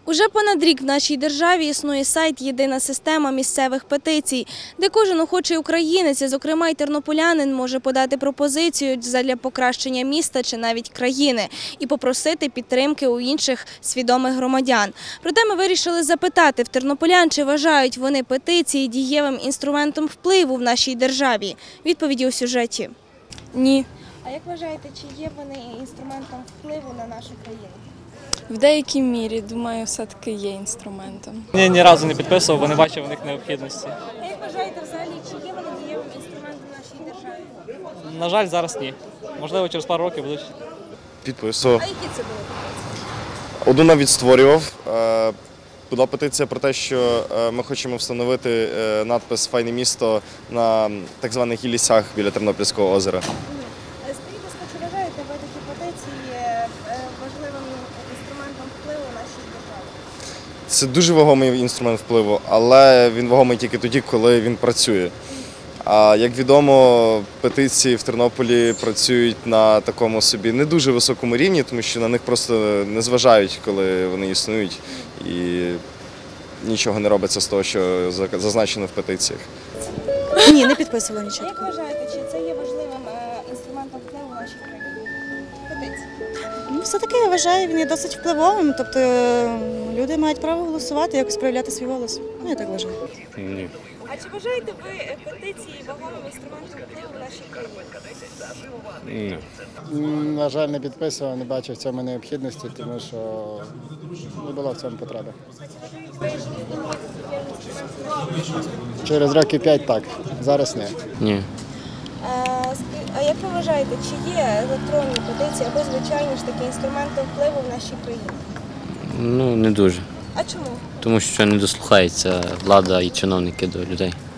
Уже понад рік в нашій державі існує сайт «Єдина система місцевих петицій», де кожен охочий українець, зокрема й тернополянин, може подати пропозицію задля покращення міста чи навіть країни і попросити підтримки у інших свідомих громадян. Проте ми вирішили запитати в тернополян, чи вважають вони петиції дієвим інструментом впливу в нашій державі. Відповіді у сюжеті. Ні. А як вважаєте, чи є вони інструментом впливу на нашу країну? В деякій мірі, думаю, все-таки є інструментом. Я ні разу не підписував, бо не бачив в них необхідності. А як вважаєте взагалі, чи є вони дієвим інструментом в нашій державі? На жаль, зараз ні. Можливо, через пару років будуть. Підписував. А які це були петиції? Одну навіть створював. Була петиція про те, що ми хочемо встановити надпис «Файне місто» на так званих лісах біля Тернопільського озера. Скажіть, будь ласка, чи вважаєте ви такі петиції важливим інструментом впливу в нашій державі? Це дуже вагомий інструмент впливу, але він вагомий тільки тоді, коли він працює. А як відомо, петиції в Тернополі працюють на такому собі не дуже високому рівні, тому що на них просто не зважають, коли вони існують, і нічого не робиться з того, що зазначено в петиціях. Ні, не підписувала нічого. Як вважаєте, чи це є важливим інструментом впливу в нашій країні? Петиції. Ну, все-таки я вважаю, він є досить впливовим. Тобто люди мають право голосувати, якось проявляти свій голос. Ну, я так вважаю. Ні. А чи вважаєте ви петиції вагомим інструментом впливу в нашій країні? Ні. На жаль, не підписував, не бачив в цьому необхідності, тому що не було в цьому потреби. Через років 5 так, зараз ні. Ні. А як ви вважаєте, чи є електронні петиції або звичайні ж такі інструменти впливу в нашій країні? Ну, не дуже. А чому? Тому що не дослухається влада і чиновники до людей.